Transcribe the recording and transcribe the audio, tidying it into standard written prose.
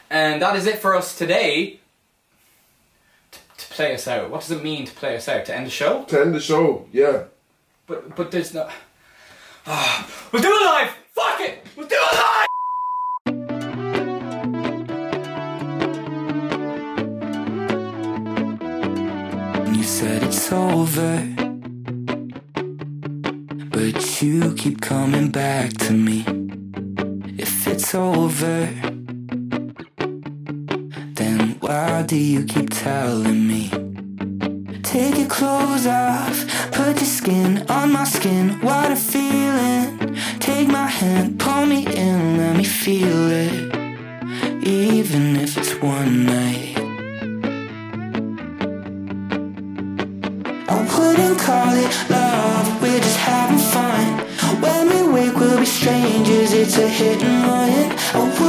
And that is it for us today. To play us out. What does it mean to play us out? To end the show? To end the show, yeah. But there's no... we'll do it live! Fuck it! We'll do it live! You said it's over, but you keep coming back to me. If it's over, then why do you keep telling me? Take your clothes off, put your skin on my skin. What a feeling. Take my hand, pull me in, let me feel it. Even if it's one night, I wouldn't call it love, we're just having fun. When we wake we'll be strangers, it's a hit and run.